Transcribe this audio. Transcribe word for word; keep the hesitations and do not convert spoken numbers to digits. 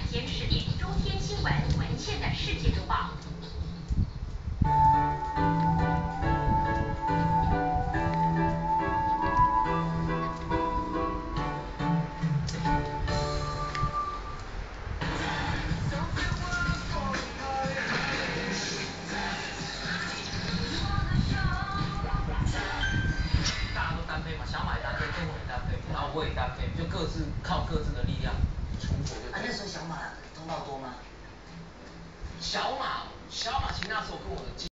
间十点，周天新闻文献的世界周报。 大家都单飞嘛，小马也单飞，郑红也单飞，然后我也单飞，就各自靠各自的力量存活就。 啊，那时候小马通告多吗？ 小马，小马其实那时候跟我的。